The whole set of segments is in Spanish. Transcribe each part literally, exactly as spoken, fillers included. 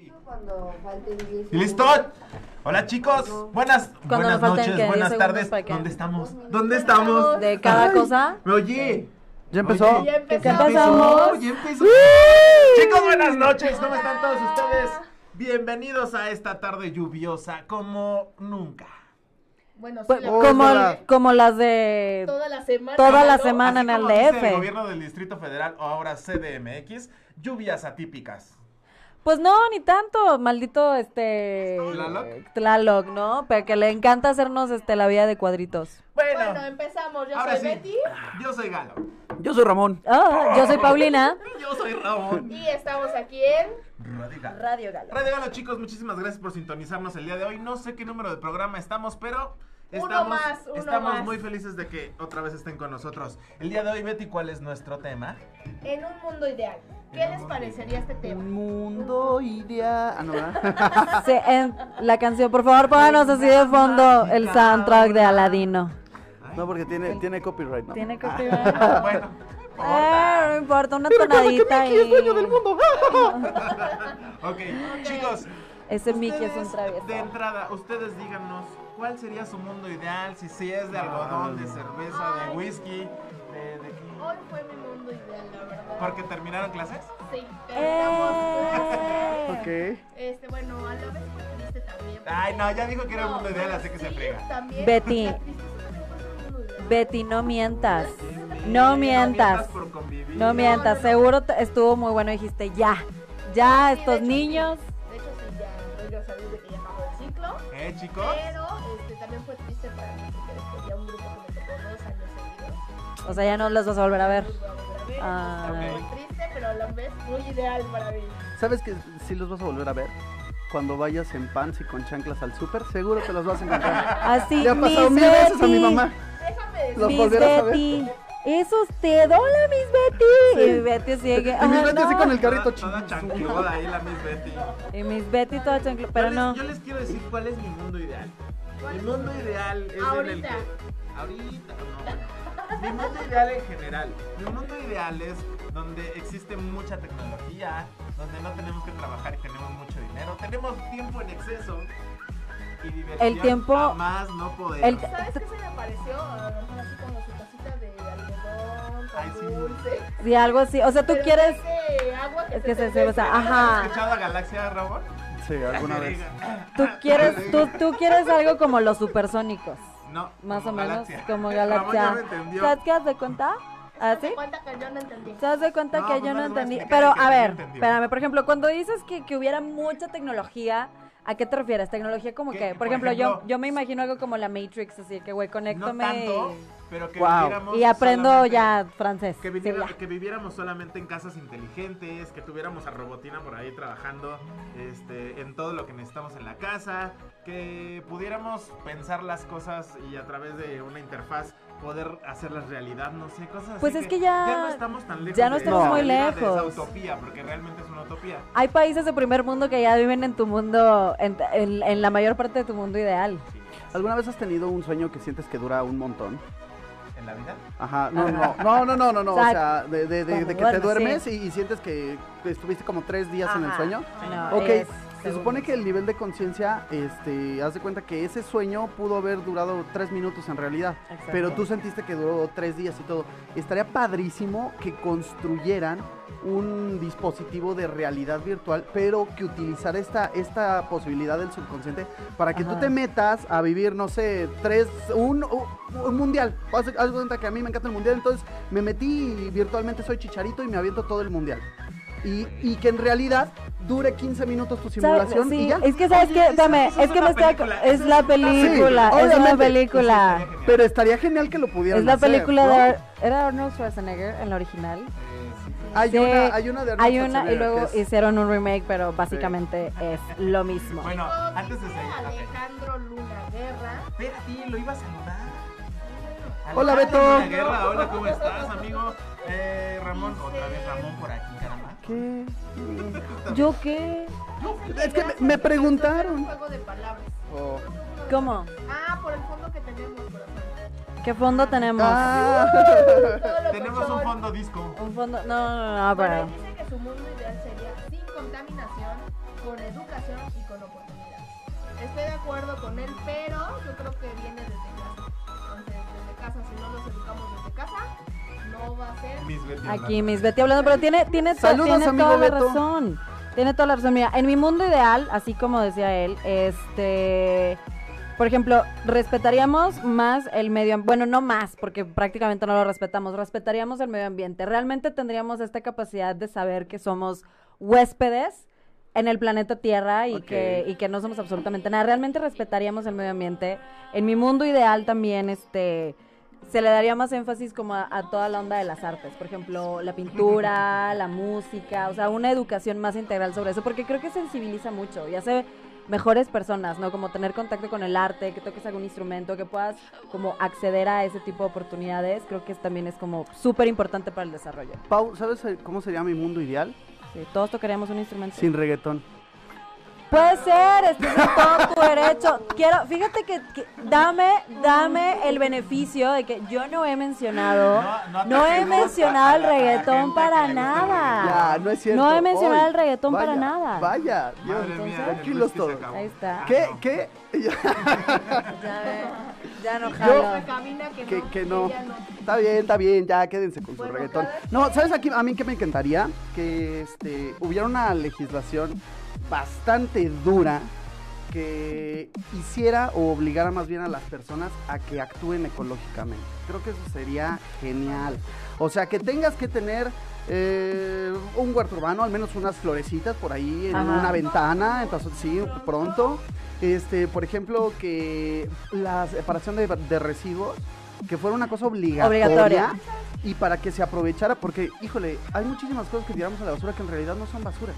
Cuando falten diez. ¿Y listo? Hola chicos, buenas, buenas noches, buenas tardes. ¿Dónde estamos? ¿Dónde estamos? De cada Ay, cosa. ¿Me oye? ¿Ya empezó? Oye, ¿Ya ¿Qué empezamos? Ya empezó. Chicos, buenas noches. ¿Cómo están todos ustedes? Bienvenidos a esta tarde lluviosa como nunca. Bueno, sí, Pues, la- Oh, como, es verdad. como las de toda la semana. toda la ¿no? semana en Así el como dice el D F. gobierno del Distrito Federal, o ahora C D M X, lluvias atípicas. Pues no, ni tanto, maldito este ¿Tlaloc? Tlaloc, ¿no? Pero que le encanta hacernos este la vida de cuadritos. Bueno, Bueno, empezamos. Yo ahora soy sí, Betty yo soy Galo. Yo soy Ramón. Ah, yo soy Paulina. Yo soy Ramón. y estamos aquí en Radio Galo. Radio Galo. Radio Galo, chicos, muchísimas gracias por sintonizarnos el día de hoy. No sé qué número de programa estamos, pero Uno estamos, más, uno estamos más. muy felices de que otra vez estén con nosotros. El día de hoy, Betty, ¿cuál es nuestro tema? En un mundo ideal. ¿Qué En un les mundo parecería este tema? Un mundo ideal. Ah, no, ¿verdad? Sí, en la canción, por favor, pónganos así de fondo el soundtrack de Aladino. No, porque tiene, tiene copyright, ¿no? Tiene que Ah, escribir. bueno, Eh, no importa, una Mira, cada que tonadita Mickey es dueño del y mundo. ok, chicos. ese Mickey es un ustedes, travieso. de entrada, ustedes díganos cuál sería su mundo ideal, si, si es de algodón, de cerveza, de whisky, de, de qué. Hoy fue mi mundo ideal, la verdad. ¿Porque terminaron clases? Sí, terminamos. Eh. Ok. Este, bueno, a la vez fue triste también. Ay, no, ya dijo que era el mundo ideal, pero así que se sí, friega. también, Betty. la tristeza también puede ser un mundo ideal. Betty, no mientas. Sí, No mientas. por convivir. No mientas, no, no. seguro te- estuvo muy bueno. Dijiste, ya, ya, Sí, de estos hecho, niños. sí. De hecho, sí, ya doy gracias a Dios de que ya acabó el ciclo. ¿Eh, chicos? Pero este, también fue triste para mí porque después ya un grupo que me tocó dos años seguidos. O sea, ya no los vas a volver a ver. Los voy a volver a ver, Ah. está Ok. muy triste, pero a la vez muy ideal para mí. ¿Sabes que sí los vas a volver a ver? Cuando vayas en pants y con chanclas al súper, seguro te los vas a encontrar. Así, Le ha pasado Miss mil veces a mi Betty, mamá. Déjame decir. Los Miss volverás a ver. Betty, es usted, hola Miss Betty. Sí. Y Betty sigue, Y Miss ah, Betty así no. con el carrito Toda, toda chiquito. chancluda ahí la Miss Betty. Y Miss Betty toda chancla, pero yo no. Les, yo les quiero decir cuál es mi mundo ideal. ¿Cuál Mi es mundo tu- ideal es en el Ahorita. que... Ahorita, no. Mi mundo ideal en general. Mi mundo ideal es donde existe mucha tecnología, donde no tenemos que trabajar y tenemos mucho dinero, tenemos tiempo en exceso y diversión El tiempo- a más no poder. el- ¿Sabes qué se me apareció? A lo mejor así como su casita de algodón, Ay, con sí. dulce. Sí, algo así, o sea, tú Pero quieres, de agua que es que se, te se, o sea, ¿Has ajá, escuchado a Galaxia, Ramón? Sí, alguna vez. tú quieres, tú, tú quieres algo como los supersónicos, No, más o como menos, Galaxia. como Ramón Galaxia. ya me entendió. ¿Sabes qué has de cuenta? ¿Así? ¿Te cuenta que yo no entendí? ¿Te das de cuenta No, que pues yo no no les voy a entendí? explicar Pero, que a no ver, entendió. espérame, por ejemplo, cuando dices que, que hubiera mucha tecnología, ¿a qué te refieres? Tecnología como Que, que, por por ejemplo, yo, ejemplo- yo me imagino algo como la Matrix, así que, güey, No conéctame tanto, pero que Wow. viviéramos y aprendo solamente- ya francés. Que, Sí, viviera- ya. que viviéramos solamente en casas inteligentes, que tuviéramos a Robotina por ahí trabajando este, en todo lo que necesitamos en la casa, que pudiéramos pensar las cosas y a través de una interfaz poder hacerlas realidad, no sé, cosas así. Pues es que ya- ya no estamos tan lejos. ya no de estamos esa muy realidad, de esa lejos. utopía, porque realmente es una utopía. Hay países de primer mundo que ya viven en tu mundo, en, en- en la mayor parte de tu mundo ideal. Sí. ¿Alguna vez has tenido un sueño que sientes que dura un montón? ¿En la vida? Ajá, no, no, no, no, no, no, no, O o sea, sea, de, de, de, como de que te duermes, duermes y, y sientes que estuviste como tres días en el Ajá. sueño. No, Ok, es se según- supone que el nivel de conciencia, este, haz de cuenta que ese sueño pudo haber durado tres minutos en realidad, Exacto. pero tú sentiste que duró tres días y todo. Estaría padrísimo que construyeran un dispositivo de realidad virtual, pero que utilizara esta, esta posibilidad del subconsciente para que Ajá. tú te metas a vivir, no sé, tres, un, un, un mundial. Haz haz de cuenta que a mí me encanta el mundial, entonces me metí y virtualmente soy Chicharito y me aviento todo el mundial. Y, y que en realidad dure quince minutos tu ¿Sabes? simulación Sí, y ya. es que sabes Oye, que, eso- dame, eso es es que me una está, película, es eso la es una- película, Sí, es una obviamente. película, Sí, Pero estaría genial que lo pudieran es la hacer, película ¿no? de, Ar- era Arnold Schwarzenegger en la original. Eh, sí, sí. Hay Sí, una, hay una de Arnold hay una y Schwarzenegger luego que es- hicieron un remake, pero básicamente es lo mismo. Bueno, Chicos, antes de dice seguir. ok. Alejandro Luna Guerra. Espérate, lo iba a saludar. Hola, Alejandro Beto. Luna Guerra, hola, ¿cómo estás, amigo? Eh, Ramón, otra vez Ramón por aquí, caramba. ¿Qué? ¿Yo qué? Es que me- me preguntaron. Un juego de palabras. Oh. ¿Cómo? Ah, por el fondo que tenemos, corazón. ¿Qué fondo tenemos? Ah. Todo lo Tenemos un control. fondo disco. Un fondo, no, no, no, Bueno, pero y dice que su mundo ideal sería sin contaminación, con educación y con oportunidades. Estoy de acuerdo con él, pero yo creo que viene desde casa. Entonces, desde casa, si no nos educamos desde casa, no va a ser... Miss Betty Aquí hablando. Miss Betty hablando, pero tiene, tiene, to- Saludos, tiene amigo toda la Beto. razón. Tiene toda la razón. Mira, en mi mundo ideal, así como decía él, este, por ejemplo, respetaríamos más el medio ambiente. Bueno, no más, porque prácticamente no lo respetamos. Respetaríamos el medio ambiente. Realmente tendríamos esta capacidad de saber que somos huéspedes en el planeta Tierra y, Ok. que, y que no somos absolutamente nada. Realmente respetaríamos el medio ambiente. En mi mundo ideal también, este... se le daría más énfasis como a, a toda la onda de las artes, por ejemplo, la pintura, la música, o sea, una educación más integral sobre eso, porque creo que sensibiliza mucho y hace mejores personas, ¿no? Como tener contacto con el arte, que toques algún instrumento, que puedas como acceder a ese tipo de oportunidades, creo que es- también es como súper importante para el desarrollo. Pau, ¿sabes cómo sería mi mundo ideal? Sí, todos tocaríamos un instrumento. Sin reggaetón. Puede ser, estás en todo tu derecho. Quiero, fíjate que, que dame, dame el beneficio de que yo no he mencionado, No, no te no he gusta mencionado el a la- a la reggaetón gente para que le gusta el nada. Ya, no es cierto. No he mencionado Hoy. el reggaetón para Vaya, nada. Vaya, Dios. Madre mía, entonces- el Tranquilos whisky se todos. acabó. Ahí está. Ah, ¿Qué? no. ¿Qué? Ya, ve, ya no La jalo. cabina que, Que, no, que no. ella no. Está bien, está bien, ya quédense con su Bueno, reggaetón. cada quien- No, ¿sabes aquí, a mí qué me encantaría? Que este, hubiera una legislación bastante dura que hiciera o obligara más bien a las personas a que actúen ecológicamente. Creo que eso sería genial. O sea, que tengas que tener eh, un huerto urbano, al menos unas florecitas por ahí en Ajá. una ventana, entonces sí, pronto. Este, por ejemplo, que la separación de, de residuos, que fuera una cosa obligatoria, Obligatoria. y para que se aprovechara, porque, híjole, hay muchísimas cosas que tiramos a la basura que en realidad no son basura.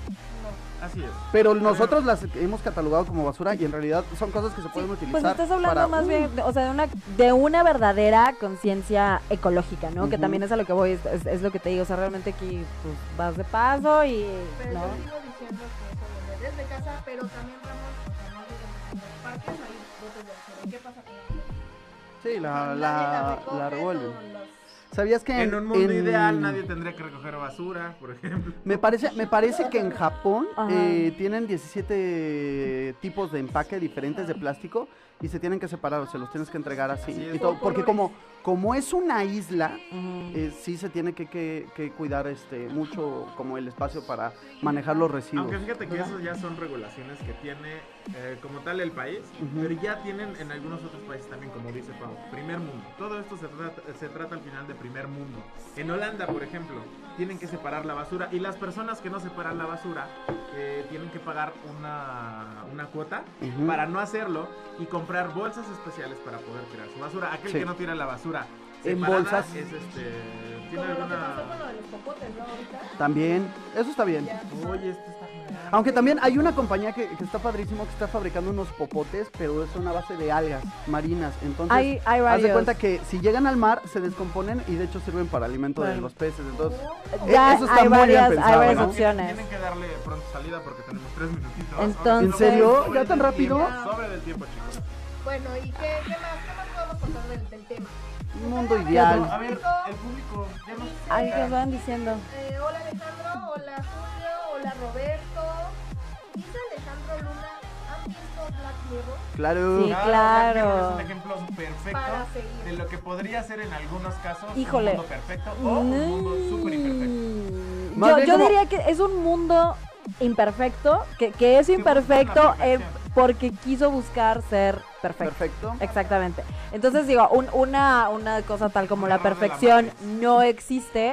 Así es. Pero nosotros las hemos catalogado como basura y en realidad son cosas que se pueden utilizar. Pues estás hablando para- más uh, bien, de- o sea, de una, de una verdadera conciencia ecológica, ¿no? Que Ujú. también es a lo que voy, es, es- es lo que te digo, o sea, realmente aquí pues vas de paso y, Pero ¿no? yo sigo diciendo que eso viene desde casa, pero también vamos, o sea, no digamos, en los parques hay botes de basura. ¿Y qué pasa con eso? Sí, la, Nadie la, recoge, la revuelven. todos los- ¿Sabías que En un mundo en- ideal nadie tendría que recoger basura, por ejemplo. Me parece, me parece que en Japón Ajá. eh, tienen diecisiete tipos de empaque diferentes de plástico y se tienen que separar, o se los tienes que entregar así. Así es. y todo, Por porque colores. como, como es una isla, Ujú. eh, sí se tiene que, que- que cuidar este mucho como el espacio para manejar los residuos. Aunque fíjate que ¿verdad? eso ya son regulaciones que tiene eh, como tal el país, Ujú. pero ya tienen en algunos otros países también, como dice Pau, primer mundo. Todo esto se trata, se trata al final de primer mundo. En Holanda, por ejemplo, tienen que separar la basura y las personas que no separan la basura eh, tienen que pagar una, una cuota Ujú. para no hacerlo y comprar bolsas especiales para poder tirar su basura. Aquel Sí. que no tira la basura En separada bolsas. es este... Como ¿Tiene lo que pasó con alguna...? lo de los popotes, ¿no? Ahorita. También, eso está bien. Ya. Oye, esto está genial. Aunque también hay una compañía que, que está padrísimo que está fabricando unos popotes, pero es una base de algas marinas. Entonces, Hay, hay haz de varios. cuenta que si llegan al mar se descomponen y de hecho sirven para alimento de Bueno. los peces. Entonces, Ya eh, eso está hay muy bien varias, pensado, hay varias ¿no? opciones. Tienen que darle pronto salida porque tenemos tres minutitos. Entonces- ¿En serio? Sobre ¿Ya tan del rápido? tiempo, Sobre del tiempo, chicos. Bueno, ¿y qué, qué más? ¿Qué más podemos contar del, del tema? Un mundo Pero, ideal. a ver, el público, ya nos... Ay, que van diciendo. Eh, hola Alejandro, hola Julio, hola Roberto. Dice Alejandro Luna, ¿han visto Black Mirror? Claro. Sí. Black claro. Mirror es un ejemplo perfecto Para seguir. de lo que podría ser en algunos casos Híjole. un mundo perfecto o un mundo súper imperfecto. Mm, Más Yo, bien yo como- diría que es un mundo imperfecto, que, que es Que busca imperfecto la eh, perfección. porque quiso buscar ser perfecto. Perfecto. Exactamente. Entonces digo, un- una, una cosa tal como Un la error de la perfección Matrix. no existe,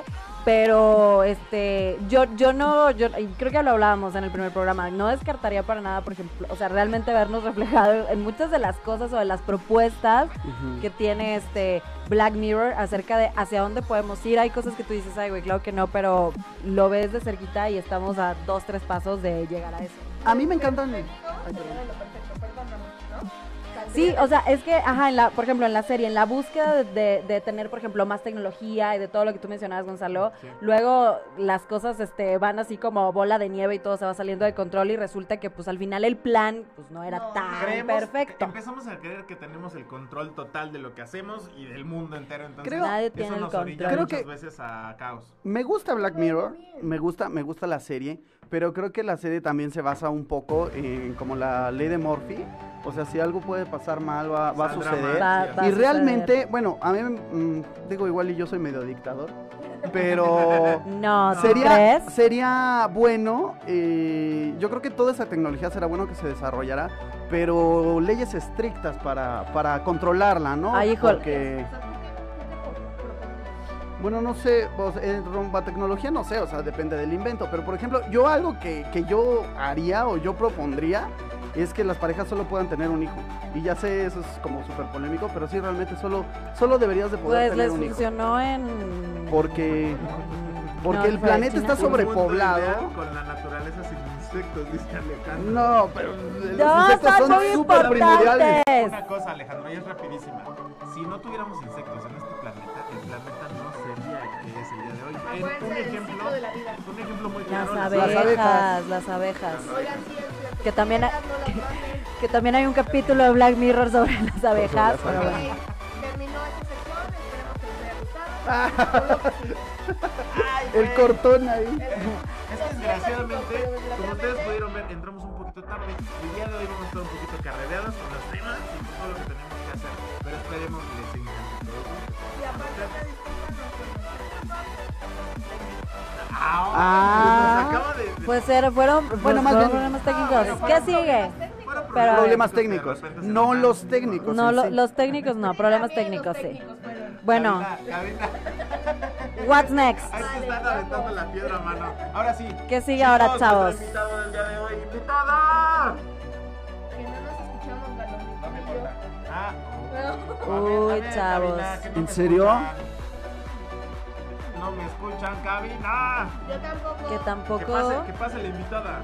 pero este yo yo no yo y creo que lo hablábamos en el primer programa, no descartaría para nada, por ejemplo, o sea, realmente vernos reflejados en muchas de las cosas o de las propuestas Ujú. que tiene este Black Mirror acerca de hacia dónde podemos ir. Hay cosas que tú dices, ay, güey, claro que no, pero lo ves de cerquita y estamos a dos, tres pasos de llegar a eso. A mí me encantan. Perfecto Ay, sería perdón. de lo perfecto, perdón, Ramón, ¿no? O sea, Sí, o sea, es que, ajá, en la, por ejemplo, en la serie, en la búsqueda de, de, de tener, por ejemplo, más tecnología y de todo lo que tú mencionabas, Gonzalo, Sí. luego las cosas este, van así como bola de nieve y todo se va saliendo de control y resulta que, pues, al final el plan, pues, no era No. tan Creemos, perfecto. empezamos a creer que tenemos el control total de lo que hacemos y del mundo entero, entonces Creo- Nadie eso tiene el nos orilla control. muchas Creo que- veces a caos. Me gusta Black No, Mirror, bien. me gusta, me gusta la serie, pero creo que la serie también se basa un poco en como la ley de Murphy. O sea, si algo puede pasar mal, va, va a Saldrá suceder. Va- mal, va a Y suceder. realmente, bueno, a mí, mm, digo, igual y yo soy medio dictador, pero No, ¿tú sería, crees? sería bueno, eh, yo creo que toda esa tecnología será bueno que se desarrollara, pero leyes estrictas para, para controlarla, ¿no? Ay, híjole. Porque, O sea, ¿tú qué- tú qué pro- propondrías? bueno, no sé, o sea, en rumbo a tecnología no sé, o sea, depende del invento, pero por ejemplo, yo algo que, que yo haría o yo propondría es que las parejas solo puedan tener un hijo. Y ya sé, eso es como súper polémico, pero sí, realmente solo, solo deberías de poder Pues tener les un hijo. funcionó en... Porque, porque No, el fue planeta China. está Un mundo sobrepoblado. ideal con la naturaleza sin insectos, dice Alejandro. No, pero los No, insectos son son muy súper primordiales. importantes. Una cosa, Alejandro, y es rapidísima. Si no tuviéramos insectos en este planeta, el planeta no sería el que es el día de hoy. En Acuérdense un del ejemplo, ciclo de la vida. un ejemplo muy Las claro. abejas, abejas. las abejas. Oigan, sí, es cierto. Que también ha- No las maten. Que también hay un capítulo de Black Mirror sobre las abejas, las pero Ok, bueno. terminó esta sección, esperemos que les haya gustado. Solo que sí. El cortón ahí. Es que desgraciadamente, como ustedes pudieron ver, entramos un poquito tarde. El día de hoy vamos a estar un poquito carrereados con los temas y con todo lo que tenemos que hacer. Pero esperemos que les encante. Y aparte te disculpan Ah, Ah. nos acaba de, de- Pues era- fueron, Bueno, bueno, más bien- problemas Ah, técnicos. bueno, ¿Qué fueron sigue? fueron Pero- Problemas que de técnicos, repente se no nos los dan. técnicos. No, en lo- sí. los técnicos no, problemas técnicos sí. Bueno, Cabina, cabina. what's next? Ahí se están aventando la piedra, mano. Ahora sí. ¿Qué sigue ahora, Chicos, chavos? nuestro invitado del día de hoy. ¡Invitada! Que no nos escuchamos, Galo. No me Y yo. importa. Ah. Uy, A ver, chavos. cabina, que no ¿En me serio? escuchan. No me escuchan, cabina. Yo tampoco. Que Que tampoco... pase, que pase la invitada.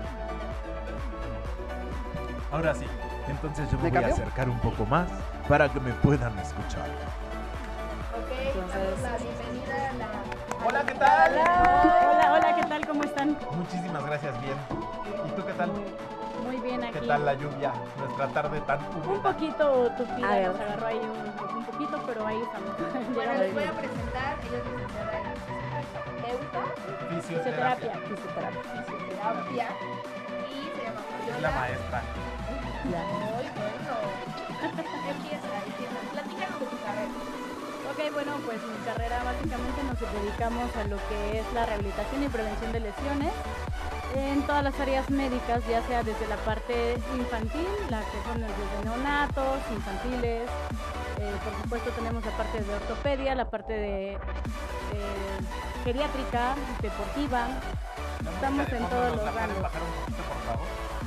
Ahora sí, entonces yo me, ¿Me voy a cambio? acercar un poco más para que me puedan escuchar. Ok, Entonces- damos la bienvenida a la. Hola, ¿qué tal? Hola, hola, ¿qué tal? ¿Cómo están? Muchísimas gracias, bien. ¿Y tú qué tal? Muy bien aquí. ¿Qué tal la lluvia? Nuestra tarde tan Un húmeda. poquito A tupida, ver. nos agarró ahí un, un poquito, pero ahí estamos. Bueno, les voy a presentar. Ella es licenciada en Euta, Fisioterapia. Fisioterapia. Fisioterapia. fisioterapia. Y se llama Es la Fabiola. maestra. Ya. Muy bueno. Empieza, empieza. Platícanos de tu carrera. Ok, bueno, pues mi carrera básicamente nos dedicamos a lo que es la rehabilitación y prevención de lesiones en todas las áreas médicas, ya sea desde la parte infantil, la que son desde neonatos, infantiles, eh, por supuesto tenemos la parte de ortopedia, la parte de eh, geriátrica, deportiva. La Estamos música de en fondo, todos ¿nos los la pueden rangos. bajar un poquito, por favor?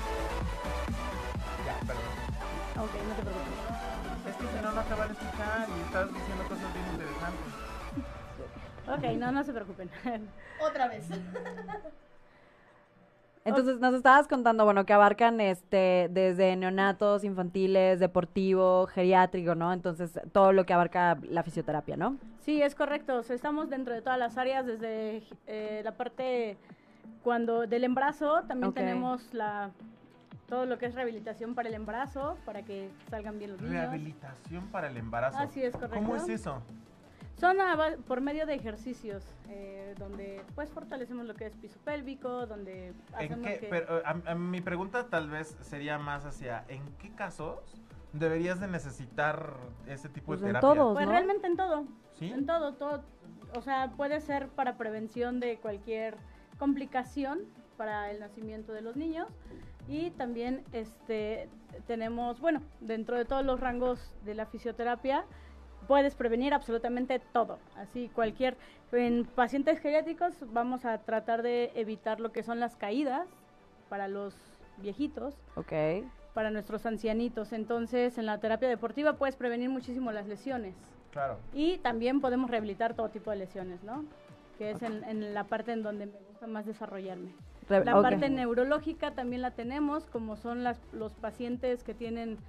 Ya, perdón. Ok, no te preocupes. Es que si no, no acaban de escuchar y estás diciendo cosas bien interesantes. Ok, no, no se preocupen. Otra vez. Entonces nos estabas contando, bueno, que abarcan este desde neonatos, infantiles, deportivo, geriátrico, ¿no? Entonces todo lo que abarca la fisioterapia, ¿no? Sí, es correcto. O sea, estamos dentro de todas las áreas, desde eh, la parte cuando del embarazo, también Ok. tenemos la todo lo que es rehabilitación para el embarazo, para que salgan bien los niños. Rehabilitación para el embarazo. Así es, correcto. ¿Cómo es eso? Son a ba- por medio de ejercicios, eh, donde pues fortalecemos lo que es piso pélvico, donde ¿En hacemos qué? que... Pero a- a mi pregunta tal vez sería más hacia ¿en qué casos deberías de necesitar ese tipo Pues de en terapia? todos. Pues ¿no? realmente en todo. ¿Sí? En todo, todo. O sea, puede ser para prevención de cualquier complicación para el nacimiento de los niños. Y también este tenemos, bueno, dentro de todos los rangos de la fisioterapia, puedes prevenir absolutamente todo. Así, cualquier. En pacientes geriátricos vamos a tratar de evitar lo que son las caídas para los viejitos, Ok. para nuestros ancianitos. Entonces, en la terapia deportiva puedes prevenir muchísimo las lesiones. Claro. Y también podemos rehabilitar todo tipo de lesiones, ¿no? Que es en, en la parte en donde me gusta más desarrollarme. Re- La ok. parte neurológica también la tenemos, como son las, los pacientes que tienen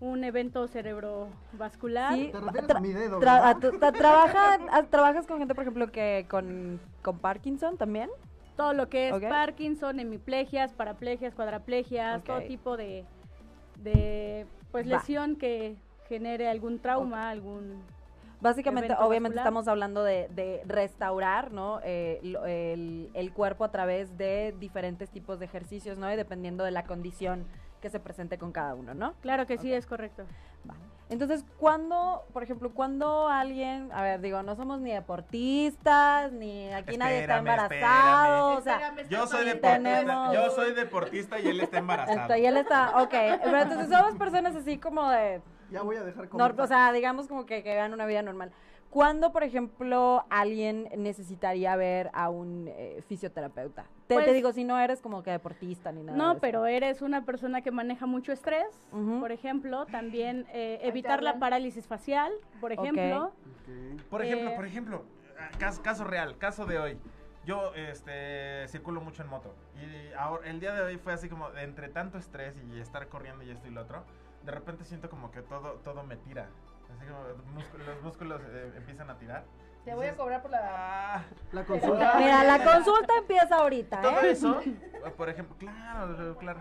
un evento cerebrovascular. Sí. ¿Te refieres Tra- a mi dedo, Tra- verdad? a tu- tra- trabaja- a- ¿Trabajas con gente, por ejemplo, que con, con Parkinson también? Todo lo que es Ok. Parkinson, hemiplegias, paraplegias, cuadraplegias, Ok. todo tipo de, de pues Va. lesión que genere algún trauma, algún... Básicamente, Evento obviamente vascular. estamos hablando de, de restaurar, ¿no? Eh, lo- el, el cuerpo a través de diferentes tipos de ejercicios, ¿no? Y dependiendo de la condición que se presente con cada uno, ¿no? Claro que sí, Ok. es correcto. Va. Entonces, ¿cuándo, por ejemplo, cuando alguien, a ver, digo, no somos ni deportistas, ni aquí nadie está Espérame, embarazado, o sea, Espérame, Yo soy está padre. deportista, Tenemos- yo soy deportista y él está embarazado. esto, y él está, ok, pero entonces somos personas así como de, Ya voy a dejar nor- comentar. o sea, digamos como que, que vean una vida normal. ¿Cuándo, por ejemplo, alguien necesitaría ver a un eh, fisioterapeuta? Te, Pues- te digo, si no eres como que deportista ni nada. de No, eso. pero eres una persona que maneja mucho estrés, Ujú. por ejemplo, también eh, te evitar la hablan. parálisis facial, por Ok. ejemplo. Ok. Por ejemplo, Eh, por ejemplo, ah, caso, caso real, caso de hoy. Yo este circulo mucho en moto y ahora el día de hoy fue así como de entre tanto estrés y estar corriendo y esto y lo otro, de repente siento como que todo todo me tira. Así como músculos- los músculos eh, empiezan a tirar. Te voy a cobrar por la... Ah, La consulta. Mira, la consulta empieza ahorita, todo ¿eh? eso, por ejemplo, claro, claro.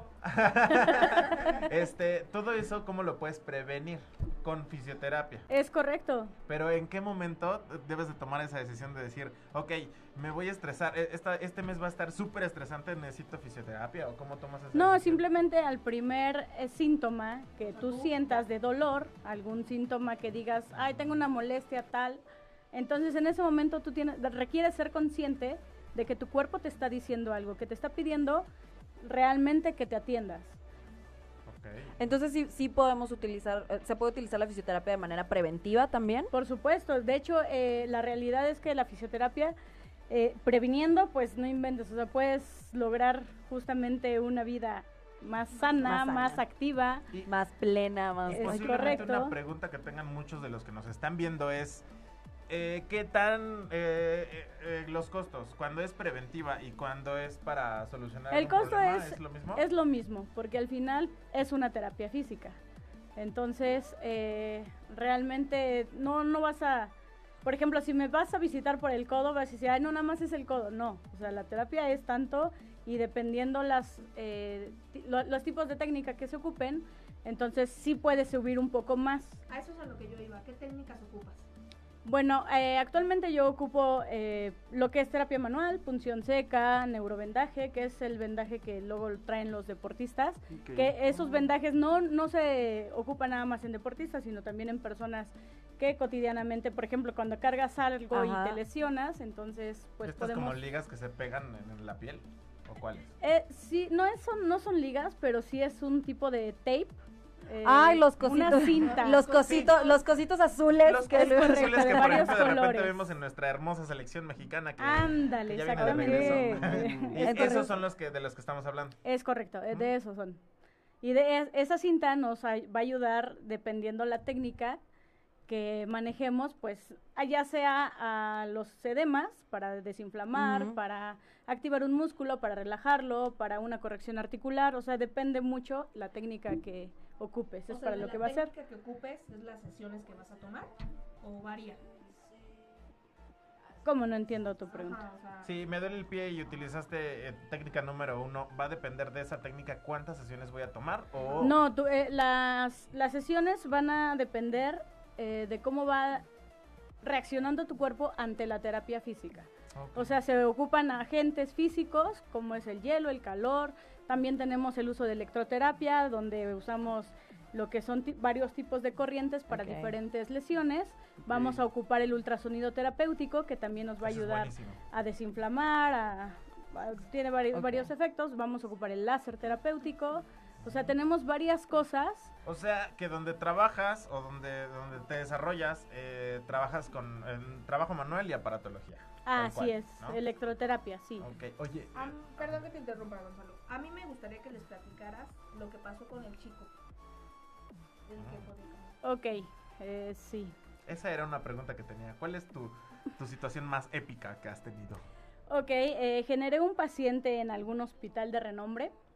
este, todo eso, ¿cómo lo puedes prevenir? Con fisioterapia. Es correcto. Pero ¿en qué momento debes de tomar esa decisión de decir, ok, me voy a estresar, e- esta, este mes va a estar súper estresante, necesito fisioterapia? ¿O cómo tomas esa No, decisión? simplemente al primer eh, síntoma que tú sientas de dolor, algún síntoma que digas, ay, tengo una molestia tal, entonces en ese momento tú tienes, requieres ser consciente de que tu cuerpo te está diciendo algo, que te está pidiendo realmente que te atiendas. Ok. Entonces sí, sí podemos utilizar, eh, se puede utilizar la fisioterapia de manera preventiva también. Por supuesto, de hecho, eh, la realidad es que la fisioterapia, eh, previniendo, pues no inventes, o sea, puedes lograr justamente una vida más sana, Más más, sana. activa. Y Más plena, más... Es posiblemente correcto. una pregunta que tengan muchos de los que nos están viendo es, eh, ¿qué tan eh, eh, eh, los costos? Cuando es preventiva y cuando es para solucionar El algún costo problema, es, ¿es lo mismo? es lo mismo, porque al final es una terapia física. Entonces, eh, realmente no, no vas a... Por ejemplo, si me vas a visitar por el codo, vas a decir, ay, no, nada más es el codo. No, o sea, la terapia es tanto y dependiendo las, eh, ti- lo- los tipos de técnica que se ocupen, entonces sí puede subir un poco más. A eso es a lo que yo iba. ¿Qué técnicas ocupas? Bueno, eh, actualmente yo ocupo eh, lo que es terapia manual, punción seca, neurovendaje, que es el vendaje que luego traen los deportistas, Ok. que esos vendajes no, no se ocupan nada más en deportistas, sino también en personas que cotidianamente, por ejemplo, cuando cargas algo Ajá. y te lesionas, entonces pues ¿Estas como podemos... ligas que se pegan en, en la piel? ¿O cuáles? Eh, sí, no, es, son, no son ligas, pero sí es un tipo de tape. eh, Ay, los una cositos, cinta. los cositos, los cositos azules Los que costos luego- azules de que, por varios ejemplo, de repente colores. vemos en nuestra hermosa selección mexicana que, Ándale, que ya viene de exactamente. regreso. Y Entonces- esos son los que de los que estamos hablando. Es correcto, eh, Ujú. de esos son. Y de es- esa cinta nos ay- va a ayudar, dependiendo la técnica que manejemos, pues a- ya sea a los edemas para desinflamar, Ujú. para activar un músculo, para relajarlo, para una corrección articular, o sea, depende mucho la técnica que ocupes, es O sea, para de lo la que va a ser. técnica que ocupes es las sesiones que vas a tomar o varía. ¿Cómo? No entiendo tu pregunta. Ajá, o sea, Si me duele el pie y utilizaste eh, técnica número uno, ¿va a depender de esa técnica cuántas sesiones voy a tomar? O... No, tú, eh, las, las sesiones van a depender eh, de cómo va reaccionando tu cuerpo ante la terapia física. Ok. O sea, se ocupan agentes físicos como es el hielo, el calor. También tenemos el uso de electroterapia, donde usamos lo que son ti- varios tipos de corrientes para Ok. diferentes lesiones. Vamos a ocupar el ultrasonido terapéutico, que también nos va a Eso es ayudar buenísimo. a desinflamar, a, a- tiene vari- Ok. varios efectos. Vamos a ocupar el láser terapéutico. O sea, tenemos varias cosas. O sea, que donde trabajas o donde, donde te desarrollas, eh, trabajas con en trabajo manual y aparatología. Ah, tal así cual, es, ¿no? electroterapia, sí. Ok, oye, a mí- perdón que te interrumpa, Gonzalo. A mí me gustaría que les platicaras lo que pasó con el chico. El que podía- Ok, eh, sí. esa era una pregunta que tenía. ¿Cuál es tu, tu situación más épica que has tenido? Ok, eh, generé un paciente en algún hospital de renombre. Sí.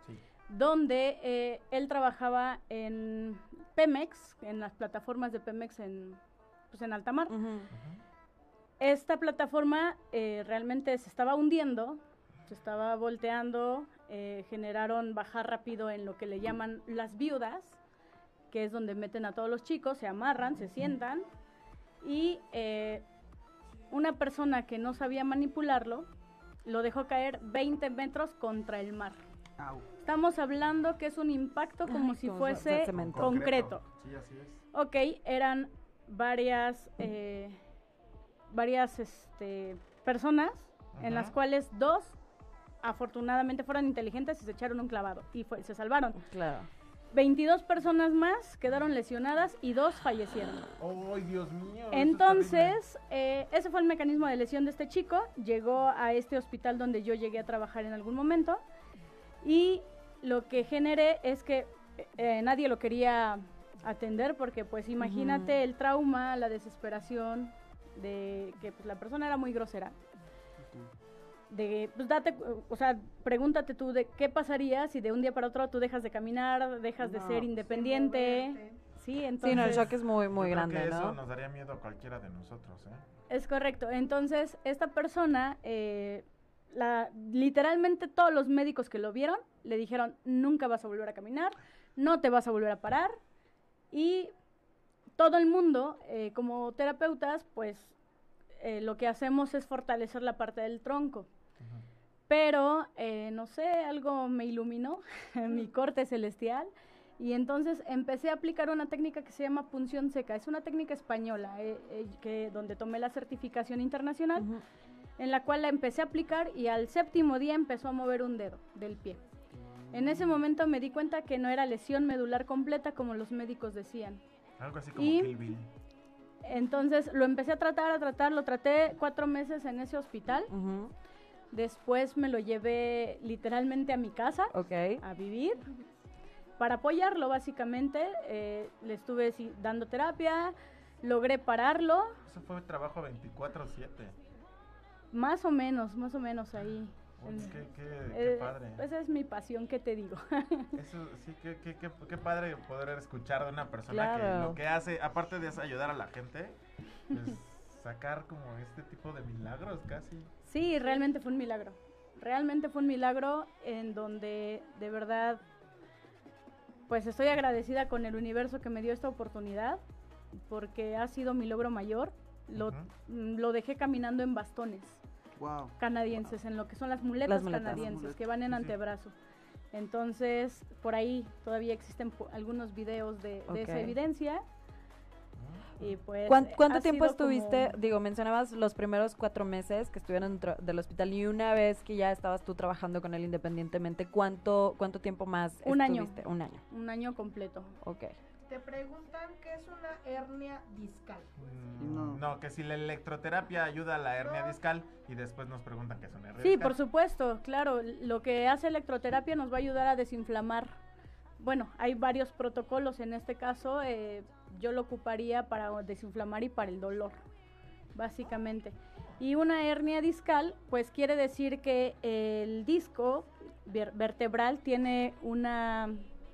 donde eh, él trabajaba en Pemex, en las plataformas de Pemex en, pues en alta mar. Ujú. Esta plataforma eh, realmente se estaba hundiendo, se estaba volteando, eh, generaron bajar rápido en lo que le llaman las viudas, que es donde meten a todos los chicos, se amarran, se sientan, y eh, una persona que no sabía manipularlo, lo dejó caer veinte metros contra el mar. Au. Estamos hablando que es un impacto como Ay, si como fuese de cemento. concreto. Sí, así es. Ok, eran varias, eh, varias este, personas, en las Ajá. cuales dos afortunadamente fueron inteligentes y se echaron un clavado y fue- se salvaron. Claro. veintidós personas más quedaron lesionadas y dos fallecieron. ¡Ay, Dios mío! eso es terrible. Entonces, eh, ese fue el mecanismo de lesión de este chico. Llegó a este hospital donde yo llegué a trabajar en algún momento. Y lo que generé es que eh, nadie lo quería atender porque, pues, imagínate el trauma, la desesperación de que pues, la persona era muy grosera. De, pues, date, o sea, pregúntate tú de qué pasaría si de un día para otro tú dejas de caminar, dejas de No, ser sin independiente. moverte. Sí, entonces... Sí, no, el shock es muy, Yo muy creo grande, que eso ¿no? nos daría miedo a cualquiera de nosotros, ¿eh? Es correcto. Entonces, esta persona, eh, la, literalmente todos los médicos que lo vieron le dijeron, nunca vas a volver a caminar, no te vas a volver a parar. Y todo el mundo, eh, como terapeutas, pues eh, lo que hacemos es fortalecer la parte del tronco. Pero, eh, no sé, algo me iluminó, mi corte celestial, y entonces empecé a aplicar una técnica que se llama punción seca. Es una técnica española, eh, eh, que, donde tomé la certificación internacional, Ujú. en la cual la empecé a aplicar y al séptimo día empezó a mover un dedo del pie. En ese momento me di cuenta que no era lesión medular completa como los médicos decían. Algo así como Y- Kill Bill. Entonces lo empecé a tratar, a tratar, lo traté cuatro meses en ese hospital. Ujú. Después me lo llevé literalmente a mi casa Ok. a vivir para apoyarlo básicamente. Eh, le estuve sí, dando terapia, logré pararlo, Eso fue trabajo veinticuatro siete. más o menos, más o menos ahí. Uy, En- qué, qué, qué eh, padre. Esa es mi pasión, ¿qué te digo? Eso sí, qué, qué, qué, qué padre poder escuchar de una persona que Claro. lo que hace, aparte de eso, ayudar a la gente, pues sacar como este tipo de milagros casi. Sí, realmente fue un milagro. Realmente fue un milagro en donde de verdad, pues estoy agradecida con el universo que me dio esta oportunidad, porque ha sido mi logro mayor. Lo, Ujú. mm, lo dejé caminando en bastones Wow. canadienses, en lo que son las muletas, Las muletas. canadienses, Muletas, que van en sí, sí. antebrazo. Entonces, por ahí todavía existen po- algunos videos de, de esa Ok. evidencia. Y pues, ¿Cuán- ¿Cuánto ha tiempo sido estuviste? como- Digo, mencionabas los primeros cuatro meses que estuvieron dentro del hospital y una vez que ya estabas tú trabajando con él independientemente, ¿cuánto, cuánto tiempo más Un año. estuviste? Un año. un año completo. Ok. Te preguntan qué es una hernia discal. Mm, No. No. que si la electroterapia ayuda a la hernia No. discal y después nos preguntan qué es una hernia Sí, discal. por supuesto, claro. Lo que hace electroterapia nos va a ayudar a desinflamar. Bueno, hay varios protocolos. En este caso, eh, yo lo ocuparía para desinflamar y para el dolor, básicamente. Y una hernia discal, pues quiere decir que el disco ver- vertebral tiene una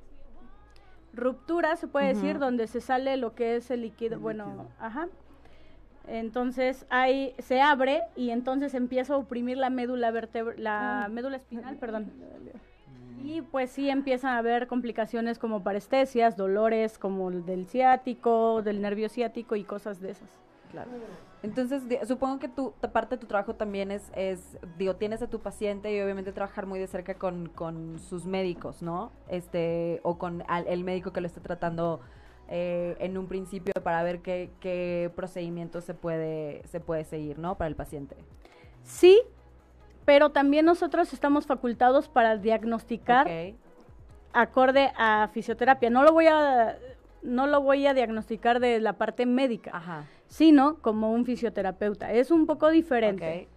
ruptura, se puede Ujú. decir, donde se sale lo que es el líquido. El Bueno, líquido. ajá. Entonces ahí se abre y entonces empieza a oprimir la médula vertebra, la Ah. médula espinal, perdón. Y pues sí empiezan a haber complicaciones como parestesias, dolores como el del ciático, del nervio ciático y cosas de esas. Claro. Entonces, di- supongo que tu ta- parte de tu trabajo también es, es, digo, tienes a tu paciente y obviamente trabajar muy de cerca con, con sus médicos, ¿no? Este, o con al- el médico que lo esté tratando eh, en un principio para ver qué, qué procedimiento se puede, se puede seguir, ¿no? Para el paciente. Sí, pero también nosotros estamos facultados para diagnosticar Ok. acorde a fisioterapia. No lo voy a no lo voy a diagnosticar de la parte médica, Ajá. sino como un fisioterapeuta. Es un poco diferente. Ok.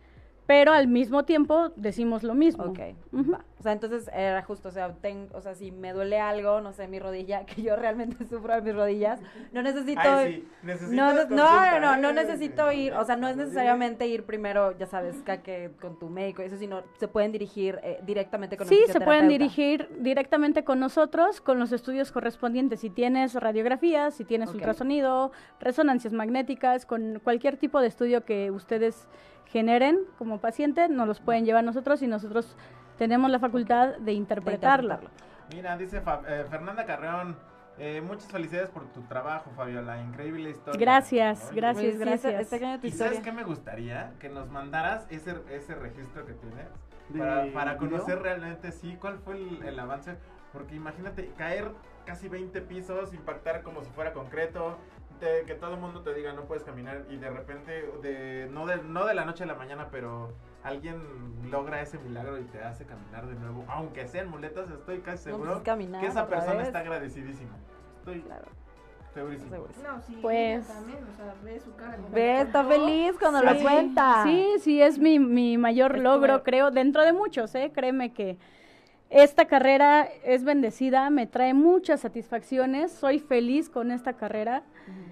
pero al mismo tiempo decimos lo mismo. Ok, Ujú. va. O sea, entonces era justo, o sea, ten- o sea, si me duele algo, no sé, mi rodilla, que yo realmente sufro de mis rodillas, no necesito... Ay, sí, necesitas no, no, consulta, no, no, no ¿eh? necesito ir, o sea, no es necesariamente ir primero, ya sabes, ca- que con tu médico, eso, sino se pueden dirigir eh, directamente con el Sí, se pueden fisioterapeuta. dirigir directamente con nosotros, con los estudios correspondientes. Si tienes radiografías, si tienes Ok. ultrasonido, resonancias magnéticas, con cualquier tipo de estudio que ustedes generen como paciente, nos los pueden llevar nosotros y nosotros tenemos la facultad de De interpretarlo. interpretarlo. Mira, dice Fa- eh, Fernanda Carreón, eh, muchas felicidades por tu trabajo, Fabiola, increíble historia. Gracias, Oye, gracias. Pues sí, ese- ese año de tu ¿Y sabes historia. qué me gustaría? Que nos mandaras ese, ese registro que tienes ¿De para, para video? conocer realmente, sí, cuál fue el, el avance. Porque imagínate, caer casi veinte pisos, impactar como si fuera concreto, te- que todo el mundo te diga no puedes caminar y de repente, de, no, de, no de la noche a la mañana, pero alguien logra ese milagro y te hace caminar de nuevo, aunque sean muletas, estoy casi No, seguro pues, caminar que esa otra persona vez. está agradecidísima. Estoy Claro, segurísimo. segurísimo. No, sí, Pues- ella también, o sea, ve su cara. como Ve, le está contó. feliz cuando Sí. lo cuenta. Sí, sí, es mi, mi mayor Es tu logro, mayor- creo, dentro de muchos, ¿eh? Créeme que esta carrera es bendecida, me trae muchas satisfacciones, soy feliz con esta carrera.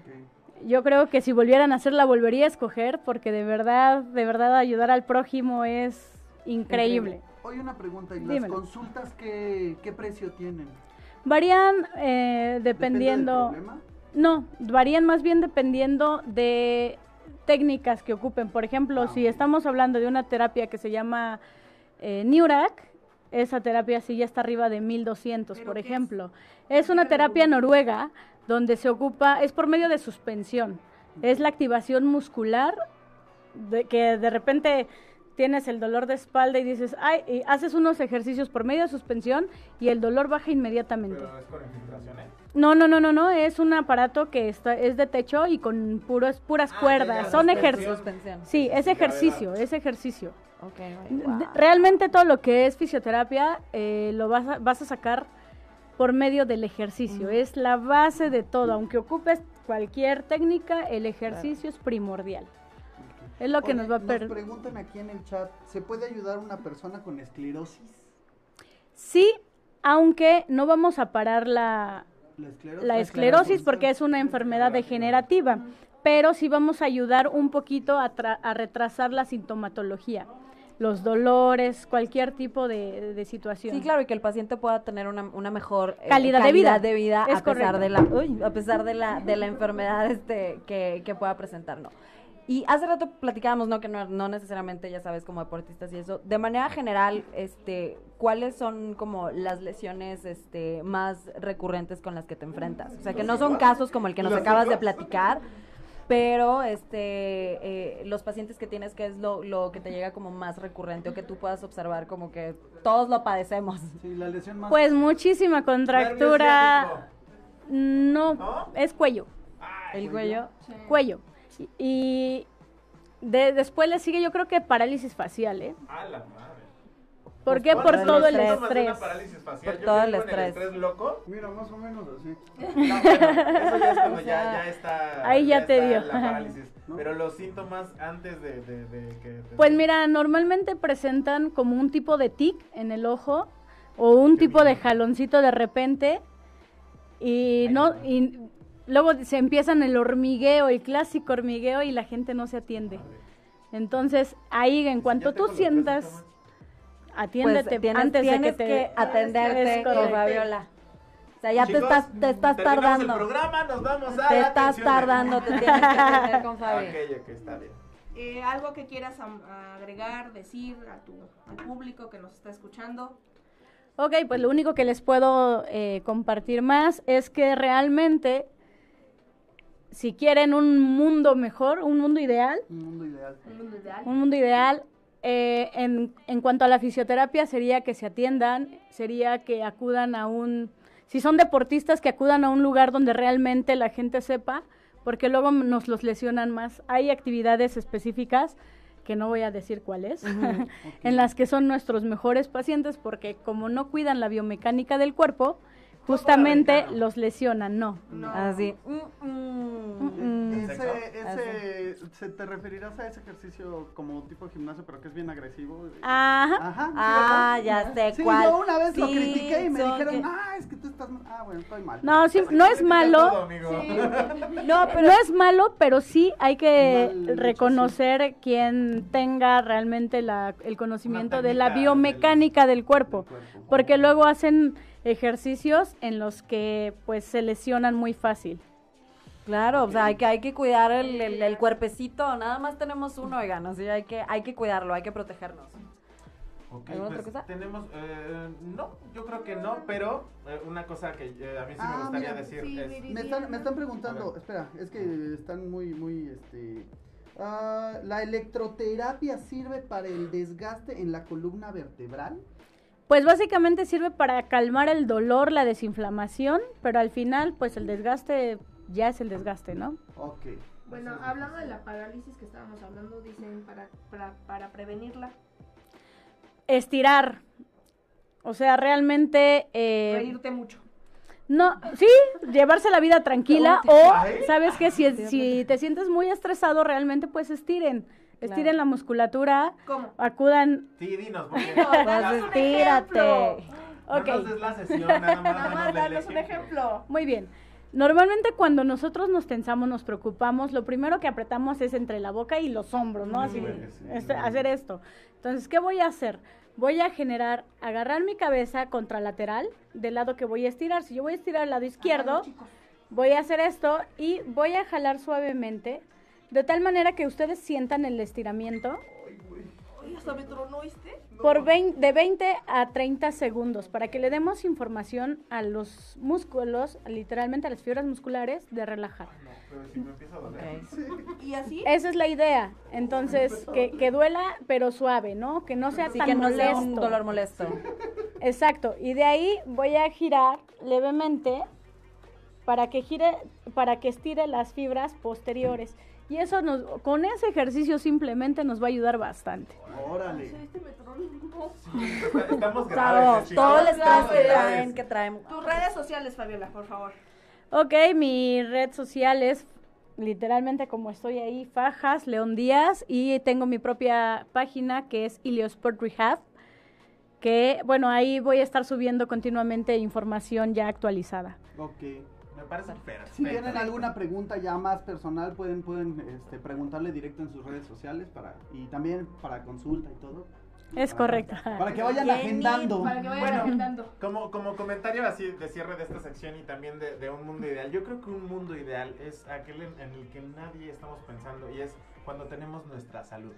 Yo creo que si volvieran a hacer la volvería a escoger porque de verdad, de verdad ayudar al prójimo es increíble. Oye, una pregunta, ¿y las Dímelo. consultas qué, qué precio tienen? Varían eh, ¿Depende del dependiendo... problema? No, varían más bien dependiendo de técnicas que ocupen. Por ejemplo, Ah, si ok. estamos hablando de una terapia que se llama eh, Neurac, esa terapia sí ya está arriba de mil doscientos, ¿Pero por qué es? ejemplo. Es una terapia noruega donde se ocupa, es por medio de suspensión. Es la activación muscular, de, que de repente tienes el dolor de espalda y dices, ay, y haces unos ejercicios por medio de suspensión y el dolor baja inmediatamente. Pero es con infiltración, ¿eh? No, no, no, no, no, es un aparato que está, es de techo y con puros, puras Ah, cuerdas, ya, ya, son suspensión. ejercicios. Suspensión. Sí, es Sí, ejercicio, gravedad. es ejercicio. Ok, D- wow. Realmente todo lo que es fisioterapia eh, lo vas a, vas a sacar por medio del ejercicio, Ujú. es la base de todo, aunque ocupes cualquier técnica, el ejercicio es primordial. Es lo que Oye, nos va a per... preguntan aquí en el chat, ¿se puede ayudar a una persona con esclerosis? Sí, aunque no vamos a parar la, La esclerosis, la esclerosis porque es una enfermedad degenerativa, pero sí vamos a ayudar un poquito a, tra- a retrasar la sintomatología, los dolores, cualquier tipo de, de situación. Sí, claro, y que el paciente pueda tener una, una mejor eh, Calidad de vida. de vida Es a pesar correcto. de la uy, a pesar de la de la enfermedad este que, que pueda presentar, ¿no? Y hace rato platicábamos, ¿no? Que no, no necesariamente, ya sabes, como deportistas y eso. De manera general, este, ¿cuáles son como las lesiones este, más recurrentes con las que te enfrentas? O sea, que no son casos como el que nos acabas de platicar, pero este, eh, los pacientes que tienes, ¿qué es lo, lo que te llega como más recurrente o que tú puedas observar como que todos lo padecemos? Sí, la lesión más... Pues muchísima contractura. No, ¿No? es cuello, El cuello. Sí. cuello. Y, y de- después le sigue yo creo que parálisis facial, ¿eh? A la madre. ¿Por qué? por Por el todo el estrés. Síntomas de una estrés. parálisis facial. Por Yo todo que el vivo en estrés. estrés loco. Mira, más o menos así. No, bueno, eso ya es cuando O ya, sea, ya está. ahí ya te está dio. La parálisis. ¿No? Pero los síntomas antes de, de, de que. te- Pues mira, normalmente presentan como un tipo de tic en el ojo o un tipo de jaloncito de repente y Ay, no no. y luego se empiezan el hormigueo, el clásico hormigueo y la gente no se atiende. Entonces, ahí en cuanto Ya tengo tú los sientas, tres atiéndete Pues tienes, antes de que tienes te que atenderte, Es correcto. Fabiola. O sea, ya te Chicos, estás, te estás terminamos tardando. el programa, nos vamos a Te la estás atención. tardando, te tienes que atender con Fabi. Ok, ok, está bien. Eh, algo que quieras am- agregar, decir a tu, al público que nos está escuchando. Ok, pues lo único que les puedo eh, compartir más es que realmente, si quieren un mundo mejor, un mundo ideal, Un mundo ideal. Un mundo ideal. un mundo ideal, eh, en, en cuanto a la fisioterapia sería que se atiendan, sería que acudan a un, si son deportistas, que acudan a un lugar donde realmente la gente sepa, porque luego nos los lesionan más. Hay actividades específicas que no voy a decir cuáles, en las que son nuestros mejores pacientes porque como no cuidan la biomecánica del cuerpo, justamente americano. los lesionan, no. No. Así. Mm, mm. Mm, ese, sexo? ese, ¿se te referirás a ese ejercicio como tipo gimnasio, pero que es bien agresivo? Ajá. Ajá. ¿sí, Ah, verdad? ya sé Sí, cuál. yo una vez lo Sí, critiqué y me son dijeron, que- ah, es que tú estás, ah, bueno, estoy mal. No, sí, no es Todo, malo. amigo. No, pero no es malo, pero sí hay que Mal hecho, reconocer quien tenga realmente la, el conocimiento de la técnica biomecánica del cuerpo, Del cuerpo. porque luego hacen ejercicios en los que pues se lesionan muy fácil. Claro, o sea, hay que, hay que cuidar el, el, el cuerpecito, nada más tenemos uno, oigan, así hay que, hay que cuidarlo, hay que protegernos. Ok, ¿Alguna pues otra cosa? tenemos, eh, no, yo creo que no, pero eh, una cosa que eh, a mí sí me Ah, gustaría mira, decir sí, es... Viri. Me están, me están preguntando, A ver. espera, es que están muy, muy, este... ah, ¿la electroterapia sirve para el desgaste en la columna vertebral? Pues básicamente sirve para calmar el dolor, la desinflamación, pero al final pues el desgaste ya es el desgaste, ¿no? Ok. Bueno, hablando de la parálisis que estábamos hablando, dicen para, para, para prevenirla. Estirar, o sea, realmente... eh, Reírte mucho. No, sí, llevarse la vida tranquila o, ¿sabes qué? Si, Sí, si te sientes muy estresado, realmente pues estiren, estiren Claro. la musculatura, ¿Cómo? acudan, Sí, dinos, porque... Dinos, Pues danos un estírate. ejemplo. No ok, nos des la sesión, nada más, Nada danos más, del danos un ejemplo. muy bien. Normalmente cuando nosotros nos tensamos, nos preocupamos, lo primero que apretamos es entre la boca y los hombros, ¿no? Así, duele, sí, este, duele. hacer esto. Entonces, ¿qué voy a hacer? Voy a generar, agarrar mi cabeza contralateral del lado que voy a estirar. Si yo voy a estirar al lado izquierdo, Háganlo, chicos. voy a hacer esto y voy a jalar suavemente, de tal manera que ustedes sientan el estiramiento Oye, hasta me tronó, ¿viste? por veinte, de veinte a treinta segundos, para que le demos información a los músculos, literalmente a las fibras musculares, de relajar. No, pero si me empieza a doler. Ok. ¿Y así? Esa es la idea. Entonces, que, que duela, pero suave, ¿no? Que no sea Así tan que no sea molesto. un dolor molesto. Exacto. Y de ahí voy a girar levemente para que gire, para que estire las fibras posteriores. Y eso nos, con ese ejercicio simplemente nos va a ayudar bastante. Órale. ¿Viste? Me tronó. Está- Estamos Todo, graves, chicos. todo el estrés Estamos que graves. traen, que traen. Tus redes sociales, Fabiola, por favor. Ok, mi red social es literalmente como estoy ahí, Fajas, León Díaz, y tengo mi propia página que es Iliosport Rehab, que bueno, ahí voy a estar subiendo continuamente información ya actualizada. Ok. Me parece perfecto. Si tienen alguna pregunta ya más personal, pueden, pueden este, preguntarle directo en sus redes sociales para y también para consulta y todo. Es Para- correcto. Para que vayan Bien, agendando. Para que vayan Bueno. agendando. Como, como comentario así de cierre de esta sección y también de, de un mundo ideal, yo creo que un mundo ideal es aquel en, en el que nadie estamos pensando y es cuando tenemos nuestra salud.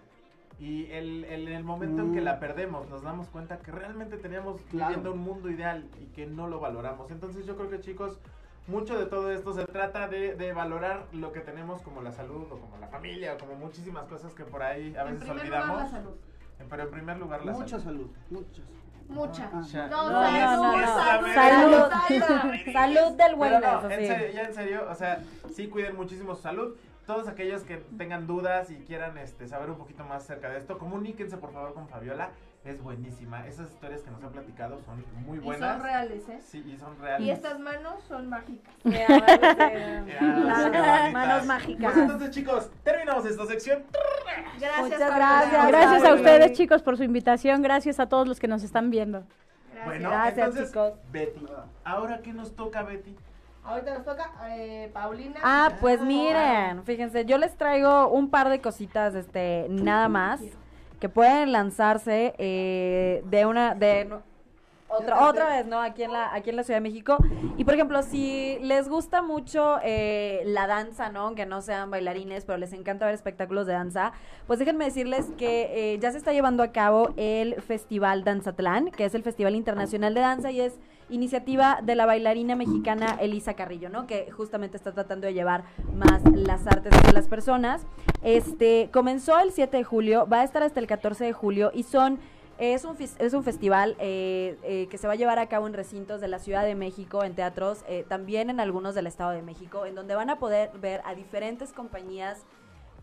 Y el, el, el momento en que Mm. la perdemos nos damos cuenta que realmente teníamos Claro. viviendo un mundo ideal y que no lo valoramos. Entonces yo creo que, chicos, mucho de todo esto se trata de, de valorar lo que tenemos como la salud o como la familia o como muchísimas cosas que por ahí a En veces primer olvidamos. lugar, la salud. Pero en primer lugar la Mucha salud. salud, muchas. Mucha. Ah, Ya. No, No, salud, no, no, no. salud, Salud. salud. Salud del Pero wellness, no, en así. serio, ya en serio, o sea, sí cuiden muchísimo su salud. Todos aquellos que tengan dudas y quieran este, saber un poquito más acerca de esto, comuníquense por favor con Fabiola. Es buenísima. Esas historias que nos ha platicado son muy Y buenas. son reales, ¿eh? Sí, y son reales. Y estas manos son mágicas. Ya, bueno, sí. Ya, Las qué bonitas. manos mágicas. Pues entonces, chicos, terminamos esta sección. Gracias, Muchas Fabiola. gracias. Gracias a Fabi. ustedes, chicos, por su invitación. Gracias a todos los que nos están viendo. Gracias. Bueno, Gracias, entonces, chicos. Betty, ¿ahora qué nos toca, Betty? Ahorita nos toca eh, Paulina. Ah, pues miren, fíjense, yo les traigo un par de cositas, este, nada más, que pueden lanzarse eh, de una, de no- otra, otra vez, ¿no? Aquí en la, aquí en la Ciudad de México. Y por ejemplo, si les gusta mucho eh, la danza, ¿no? Aunque no sean bailarines, pero les encanta ver espectáculos de danza, pues déjenme decirles que eh, ya se está llevando a cabo el Festival Danzatlán, que es el Festival Internacional de Danza y es iniciativa de la bailarina mexicana Elisa Carrillo, ¿no? Que justamente está tratando de llevar más las artes de las personas. Este, comenzó el siete de julio, va a estar hasta el catorce de julio y son, es un, fis- es un festival eh, eh, que se va a llevar a cabo en recintos de la Ciudad de México, en teatros, eh, también en algunos del Estado de México, en donde van a poder ver a diferentes compañías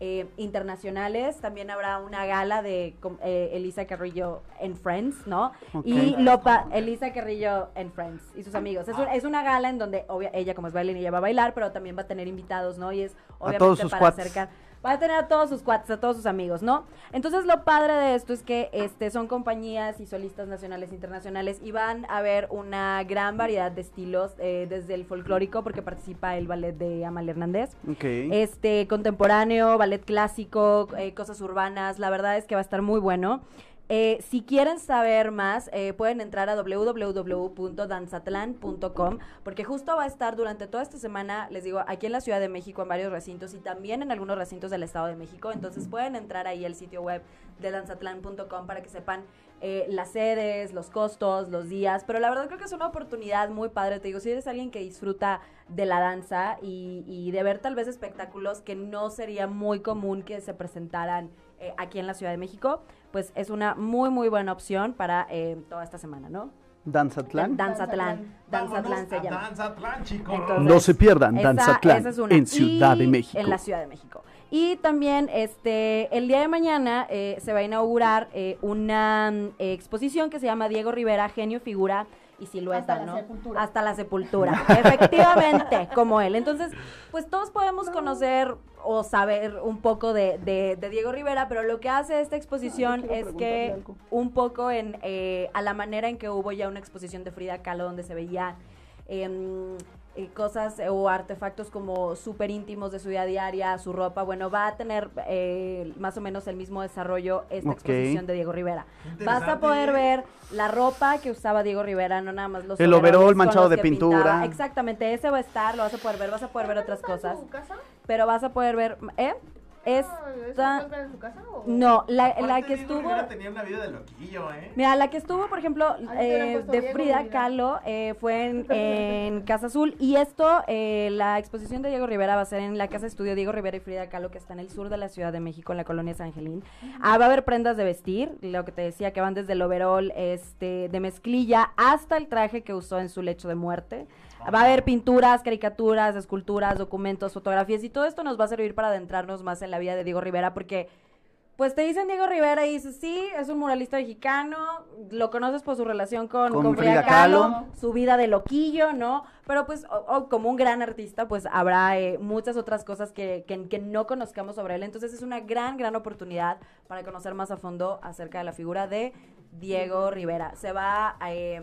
eh, internacionales. También habrá una gala de com- eh, Elisa Carrillo and Friends, ¿no? Ok. Y lo pa- Elisa Carrillo and Friends y sus amigos. Es, un- es una gala en donde obvia- ella como es bailarina ella va a bailar, pero también va a tener invitados, ¿no? Y es obviamente todos sus para cuates. acercar. Va a tener a todos sus cuates, a todos sus amigos, ¿no? Entonces lo padre de esto es que este son compañías y solistas nacionales e internacionales y van a ver una gran variedad de estilos, eh, desde el folclórico, porque participa el ballet de Amalia Hernández, Ok. este contemporáneo, ballet clásico, eh, cosas urbanas. La verdad es que va a estar muy bueno. Eh, si quieren saber más, eh, pueden entrar a w w w punto danzatlan punto com, porque justo va a estar durante toda esta semana, les digo, aquí en la Ciudad de México, en varios recintos y también en algunos recintos del Estado de México. Entonces pueden entrar ahí al sitio web de danzatlan punto com para que sepan eh, las sedes, los costos, los días. Pero la verdad creo que es una oportunidad muy padre. Te digo, si eres alguien que disfruta de la danza y, y de ver tal vez espectáculos que no sería muy común que se presentaran eh, aquí en la Ciudad de México, pues es una muy, muy buena opción para eh, toda esta semana, ¿no? Danzatlán. Danzatlán. Danzatlán Vámonos se a llama. Danzatlán, chicos. Entonces, No se pierdan esa- Danzatlán esa es una. en Ciudad Y de México. En la Ciudad de México. Y también este el día de mañana eh, se va a inaugurar eh, una mm, eh, exposición que se llama Diego Rivera, genio, figura y silueta, Hasta la ¿no? sepultura. Hasta la sepultura. Efectivamente, como él. Entonces, pues todos podemos conocer o saber un poco de, de, de Diego Rivera, pero lo que hace esta exposición es que un poco en eh, a la manera en que hubo ya una exposición de Frida Kahlo donde se veía em, eh, cosas eh, o artefactos como súper íntimos de su vida diaria, su ropa. Bueno, va a tener eh, más o menos el mismo desarrollo esta Ok. exposición de Diego Rivera. Vas a Interesante. poder ver la ropa que usaba Diego Rivera, no nada más los El overoles overol con manchado los de que pintura. pintaba. Exactamente, ese va a estar, lo vas a poder ver, vas a poder ver otras ¿Está en cosas, su casa? pero vas a poder ver, ¿eh? Ah, ¿eso Esta, encuentra en su casa o...? no, la, Aparte, la que Diego estuvo... Rivera tenía una vida de loquillo, ¿eh? Mira, la que estuvo, por ejemplo, Ahí te hubieran eh, puesto de Diego Frida Rivera. Kahlo, eh, fue en, en Casa Azul. Y esto, eh, la exposición de Diego Rivera va a ser en la Casa Estudio Diego Rivera y Frida Kahlo, que está en el sur de la Ciudad de México, en la colonia San Angelín. Ah, va a haber prendas de vestir, lo que te decía, que van desde el overol este, de mezclilla hasta el traje que usó en su lecho de muerte. Va a haber pinturas, caricaturas, esculturas, documentos, fotografías, y todo esto nos va a servir para adentrarnos más en la vida de Diego Rivera, porque pues te dicen Diego Rivera y dices, sí, es un muralista mexicano, lo conoces por su relación con, Con con Frida Frida Kahlo, Kahlo. su vida de loquillo, ¿no? Pero pues o- o como un gran artista, pues habrá eh, muchas otras cosas que, que, que no conozcamos sobre él. Entonces es una gran, gran oportunidad para conocer más a fondo acerca de la figura de Diego Rivera. Se va a, eh,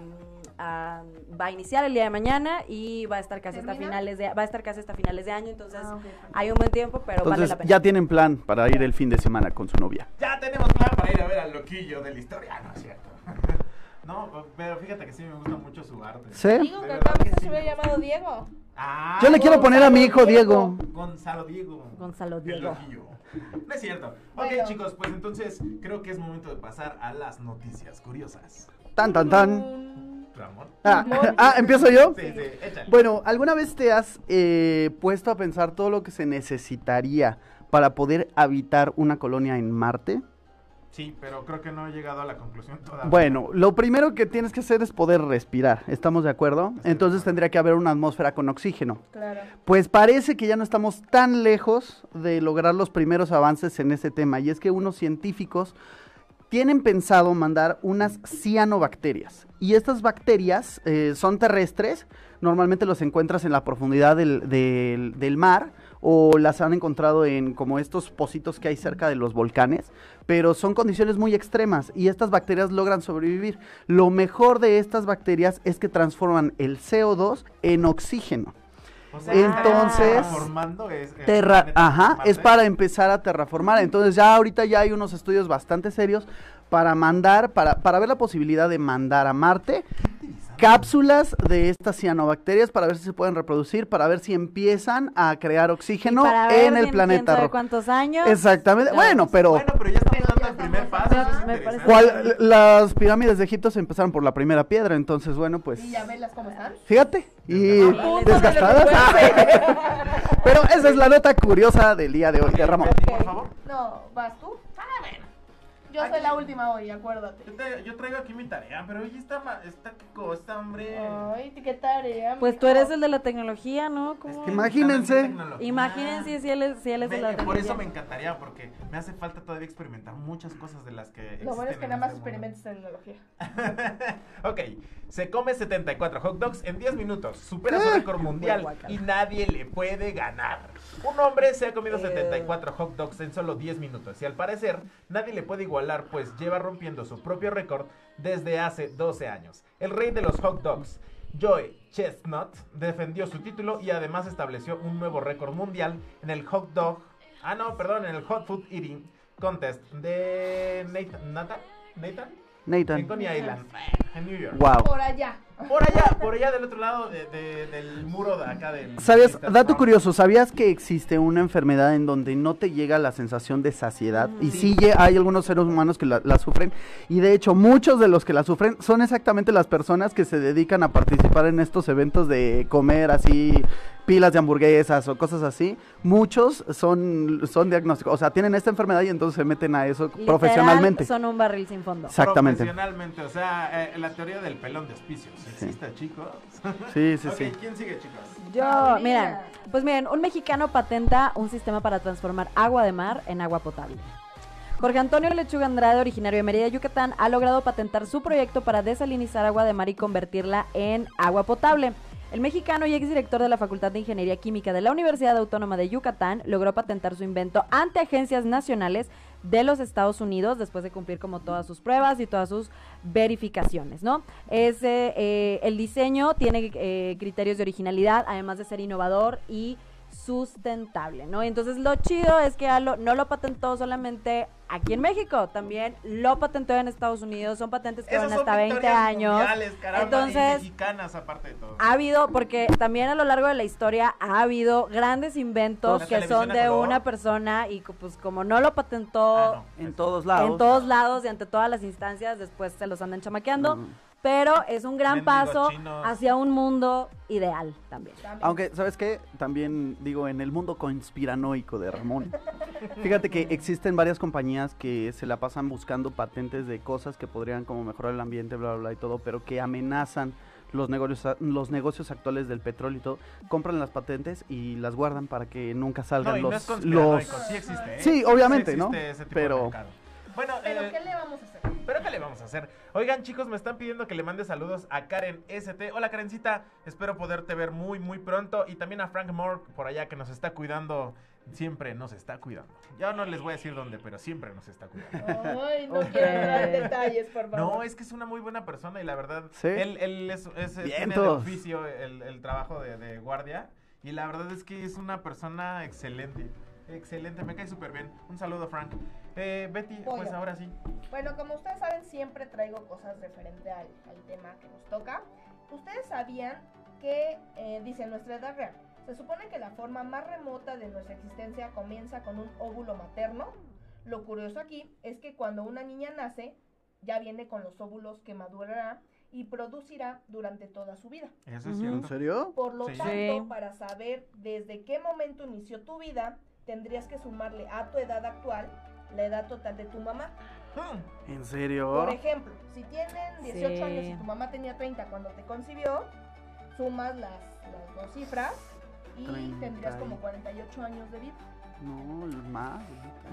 a- va a iniciar el día de mañana y va a estar casi hasta ¿Termina? finales de va a estar casi hasta finales de año, entonces Ah, ok. hay un buen tiempo, pero vale Entonces la pena. ya tienen plan para ir el fin de semana con su novia. Ya tenemos plan para ir a ver al loquillo de la historia. Ah, no es cierto. No, pero fíjate que sí me gusta mucho su arte. ¿Sí? Digo De que verdad acá que se sí hubiera me gusta. llamado Diego. Ah, Yo le quiero poner a mi hijo Diego. Gonzalo Diego. Gonzalo El Diego. loquillo. No es cierto. Ok, Bueno. chicos, pues entonces creo que es momento de pasar a las noticias curiosas. Tan, tan, tan. Mm, Ramón. Ah, ah, ¿empiezo yo? Sí, sí, échale. Bueno, ¿alguna vez te has eh, puesto a pensar todo lo que se necesitaría para poder habitar una colonia en Marte? Sí, pero creo que no he llegado a la conclusión todavía. Bueno, lo primero que tienes que hacer es poder respirar, ¿estamos de acuerdo? Entonces tendría que haber una atmósfera con oxígeno. Claro. Pues parece que ya no estamos tan lejos de lograr los primeros avances en ese tema, y es que unos científicos tienen pensado mandar unas cianobacterias, y estas bacterias eh, son terrestres, normalmente los encuentras en la profundidad del, del, del mar, o las han encontrado en como estos pocitos que hay cerca de los volcanes, pero son condiciones muy extremas y estas bacterias logran sobrevivir. Lo mejor de estas bacterias es que transforman el C O dos en oxígeno. O sea, entonces, terraformando es, el Terra, planeta ajá, Marte. es para empezar a terraformar. Entonces ya ahorita ya hay unos estudios bastante serios para mandar, para, para ver la posibilidad de mandar a Marte cápsulas de estas cianobacterias para ver si se pueden reproducir, para ver si empiezan a crear oxígeno Para ver en el quién- planeta quién sabe rojo. cuántos años. Exactamente. Ya Bueno, ves. pero Bueno, pero ya estamos dando el primer paso. Eso es Me interesante. ¿cuál? Las pirámides de Egipto se empezaron por la primera piedra, entonces bueno, pues ¿Y ya velas cómo están? fíjate, y A punto de desgastadas. recuperarse. Pero esa es la nota curiosa del día de hoy de Ramón. Betty, por favor. No, ¿vas tú? Yo soy la última hoy, acuérdate. Yo, te- yo traigo aquí mi tarea, pero oye, está, ma- está qué cosa, hombre. Ay, qué tarea. Pues tú mijo. eres el de la tecnología, ¿no? ¿Cómo? Es que Imagínense. justamente tecnología. Imagínense si él es, si él es de Me- la por tecnología. eso me encantaría, porque me hace falta todavía experimentar muchas cosas de las que Lo bueno es que existen nada en más este mundo. experimentes tecnología. Ok, se come setenta y cuatro hot dogs en diez minutos, supera su ¿Qué? récord mundial Guácala. y nadie le puede ganar. Un hombre se ha comido Eh. setenta y cuatro hot dogs en solo diez minutos y al parecer nadie le puede igualar, pues lleva rompiendo su propio récord desde hace doce años. El rey de los hot dogs, Joey Chestnut, defendió su título y además estableció un nuevo récord mundial en el hot dog, ah no, perdón, en el hot food eating contest de Nathan, Nathan, Nathan, en Nathan. Coney Island, en New York. Wow. Por allá. Por allá, por allá del otro lado de- de- del muro de acá del... ¿Sabías? del Dato Trump. curioso, ¿sabías que existe una enfermedad en donde no te llega la sensación de saciedad? Y sí lle- hay algunos seres humanos que la, la sufren. Y de hecho, muchos de los que la sufren son exactamente las personas que se dedican a participar en estos eventos de comer así pilas de hamburguesas o cosas así. Muchos son, son diagnósticos, o sea, tienen esta enfermedad y entonces se meten a eso Literal, profesionalmente. son un barril sin fondo. Exactamente. Profesionalmente, o sea, eh, la teoría del pelón de auspicios. ¿Existe, chicos? Sí, sí, Ok, sí. ¿quién sigue, chicos? Yo, Paulina. miren, pues miren, un mexicano patenta un sistema para transformar agua de mar en agua potable. Jorge Antonio Lechuga Andrade, originario de Mérida, Yucatán, ha logrado patentar su proyecto para desalinizar agua de mar y convertirla en agua potable. El mexicano y exdirector de la Facultad de Ingeniería Química de la Universidad Autónoma de Yucatán logró patentar su invento ante agencias nacionales de los Estados Unidos después de cumplir como todas sus pruebas y todas sus verificaciones, ¿no? Es, eh, eh, el diseño tiene eh, criterios de originalidad, además de ser innovador y sustentable, ¿no? Y entonces lo chido es que ya lo- no lo patentó solamente aquí en México, también lo patentó en Estados Unidos, son patentes que Esas van son hasta veinte victorias años. mundiales, caramba, y Entonces, mexicanas aparte de todo. ha habido, porque también a lo largo de la historia ha habido grandes inventos La que son televisión a de color. una persona y co- pues como no lo patentó Ah, no. En todos lados. en todos lados y ante todas las instancias, después se los andan chamaqueando, Ujú. pero es un gran Mendigos paso chinos. hacia un mundo ideal también. También. Aunque, ¿sabes qué? También digo, en el mundo conspiranoico de Ramón. Fíjate que existen varias compañías que se la pasan buscando patentes de cosas que podrían como mejorar el ambiente, bla, bla, bla y todo, pero que amenazan los negocios, los negocios actuales del petróleo y todo. Compran las patentes y las guardan para que nunca salgan No, y los... no es los... conspiranoico, sí existe, ¿eh? Sí, obviamente, existe ¿no? ese tipo Pero- de mercado. Bueno, Pero eh, ¿qué le vamos a hacer? ¿Pero qué le vamos a hacer? Oigan, chicos, me están pidiendo que le mande saludos a Karen S T. Hola, Karencita. Espero poderte ver muy, muy pronto. Y también a Frank Moore por allá, que nos está cuidando. Siempre nos está cuidando. Ya no les voy a decir dónde, pero siempre nos está cuidando. Ay, no Ok. quiero entrar en detalles, por favor. No, es que es una muy buena persona y la verdad, Sí. él, él es, es- tiene de Vientos. oficio el, el trabajo de, de guardia. Y la verdad es que es una persona excelente. Excelente, me cae súper bien. Un saludo, Frank. Eh, Betty, pues Pollo. ahora sí. Bueno, como ustedes saben, siempre traigo cosas referente al, al tema que nos toca. Ustedes sabían que, eh, dice nuestra edad real, se supone que la forma más remota de nuestra existencia comienza con un óvulo materno. Lo curioso aquí es que cuando una niña nace, ya viene con los óvulos que madurará y producirá durante toda su vida. Eso es Ujú. ¿En cierto. serio? Por lo Sí. tanto, Sí. para saber desde qué momento inició tu vida, tendrías que sumarle a tu edad actual la edad total de tu mamá. Hmm. ¿En serio? Por ejemplo, si tienen dieciocho Sí. años y tu mamá tenía treinta cuando te concibió, sumas las, las dos cifras y treinta tendrías y- como cuarenta y ocho años de vida. No, más.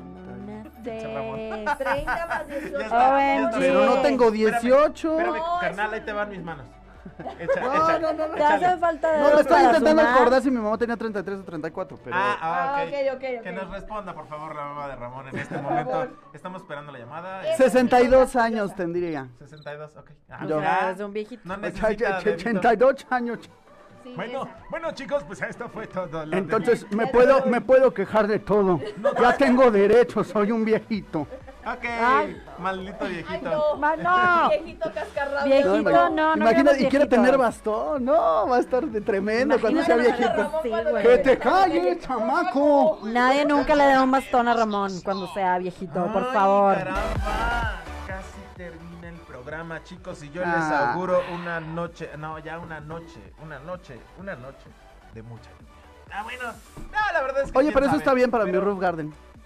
Naces. treinta más dieciocho. Ya está, O ya M está. G. Pero no tengo Espérame, dieciocho. Espérame, No, carnal, es ahí un- te van mis manos. Echa, No, echa. no, no, no. Te Échale. hace falta de No, me dedos estoy para intentando sumar. acordar si mi mamá tenía treinta y tres o treinta y cuatro, pero... Ah, ah, Ah, ok. ok, ok, ok. Que nos responda, por favor, la mamá de Ramón en este Por momento. favor. Estamos esperando la llamada. Es- sesenta y dos años tendría. sesenta y dos, ok. Ah, O Yo- sea, es de un viejito. No necesita ochenta y dos años. Sí, Bueno, esa. bueno, chicos, pues esto fue todo. lo de- Entonces me puedo, me puedo quejar de todo. Ya tengo derechos, soy un viejito. Ok, Ay. maldito Ay, viejito. no. Ma- no. Viejito cascarrabia. Viejito, no, no Imagina, queremos y quiere viejitos. tener bastón. No, va a estar de tremendo cuando sea Imagínate viejito. Ramón Sí, cuando güey. le- ¡Que te calles, chamaco! Nadie nunca le da un bastón a Ramón cuando sea viejito, por Ay, favor. Caramba, casi termina el programa, chicos, y yo les Ah. auguro una noche, no, ya una noche, una noche, una noche de mucha lluvia. Ah, bueno, no, la verdad es que Oye, quién pero eso sabe, está bien para mi pero- roof garden.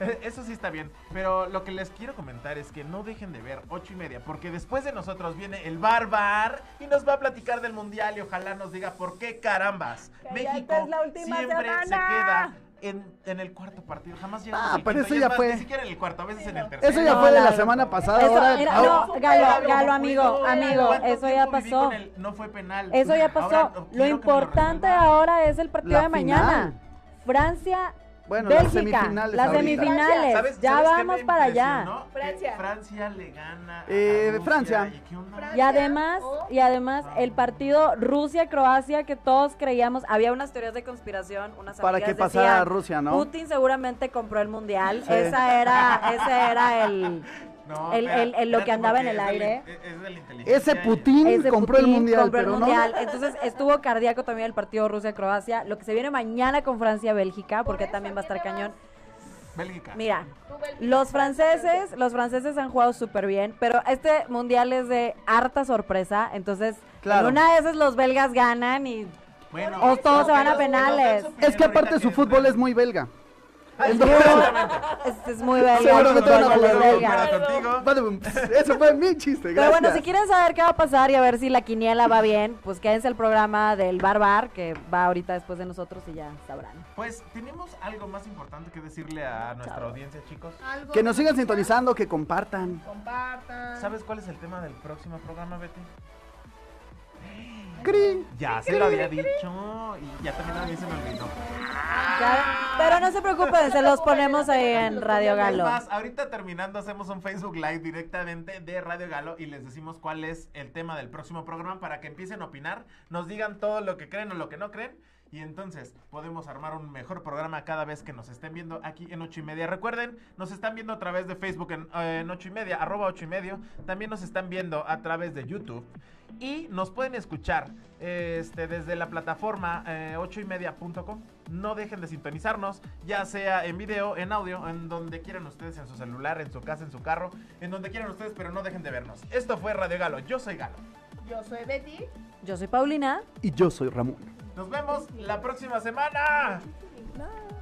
Eh, Eso sí está bien, pero lo que les quiero comentar es que no dejen de ver ocho y media, porque después de nosotros viene el Bar Bar y nos va a platicar del mundial y ojalá nos diga por qué carambas Que ya México esta es la última siempre se semana. queda en, en el cuarto partido, jamás llegamos Ah, al pero quinto, eso y es ya más, fue. Ni siquiera en el cuarto, a veces en el tercero. Eso ya No, fue de la la- semana pasada. Eso, ahora, mira, ahora- no, Galo, Galo, amigo, Cuidado. amigo, ¿Cuánto eso ya tiempo viví pasó. con el no fue penal? Eso ya pasó. Ahora, quiero que Lo me importante resuelvan. ahora es el partido La de mañana. final. Francia, Bueno, las Bélgica, semifinales las ahorita. semifinales. ¿Sabes- ya sabes qué vamos me para allá. impresionó? Que Francia. Francia le gana a Eh, Rusia, Francia. ¿y qué onda? Francia. Y además, o- y además el partido Rusia-Croacia que todos creíamos, había unas teorías de conspiración, unas Para amigas que pasara decían, Rusia, ¿no? Putin seguramente compró el mundial. Sí. Esa era, ese era el No, el- espera, el- el- lo que espérate, andaba en porque el es de la- aire. es- es de la inteligencia Ese y- Putin ese compró el Putin mundial, compró el pero mundial. no. Entonces estuvo cardíaco también el partido Rusia-Croacia. Lo que se viene mañana con Francia-Bélgica, porque Por eso, también va a estar ¿quién le cañón. Bélgica. Mira, Tú, Bélgica, los Francia, franceses, los franceses han jugado súper bien, pero este mundial es de harta sorpresa, entonces Claro. en una de esas los belgas ganan y Bueno, O todos se van a pero- penales. pero- Es que aparte su fútbol es muy belga. Ay, Entonces- seguramente. es, es muy belga. Seguro el que te van a fútbol de joder, belga. Concuerdo contigo. Badum, Eso fue mi chiste, Pero gracias. bueno, si quieren saber qué va a pasar y a ver si la quiniela va bien, pues quédense al programa del Bar Bar, que va ahorita después de nosotros y ya sabrán. Pues tenemos algo más importante que decirle a nuestra Chao. audiencia, chicos. Algo Que nos sigan que sintonizando, que compartan. compartan. ¿Sabes cuál es el tema del próximo programa, Betty? ¡Crin! Ya se lo había dicho y ya también a mí se me olvidó. Ya, pero no se preocupen, se los ponemos ahí en Radio Es Galo. más, ahorita terminando hacemos un Facebook Live directamente de Radio Galo y les decimos cuál es el tema del próximo programa para que empiecen a opinar, nos digan todo lo que creen o lo que no creen y entonces podemos armar un mejor programa cada vez que nos estén viendo aquí en ocho y media. Recuerden, nos están viendo a través de Facebook en, eh, en ocho y media, arroba ocho y medio. También nos están viendo a través de YouTube y nos pueden escuchar eh, este, desde la plataforma eh, ocho y media punto com. No dejen de sintonizarnos, ya sea en video, en audio, en donde quieran ustedes, en su celular, en su casa, en su carro, en donde quieran ustedes, pero no dejen de vernos. Esto fue Radio Galo, yo soy Galo. Yo soy Betty. Yo soy Paulina. Y yo soy Ramón. Nos vemos la próxima semana. Bye.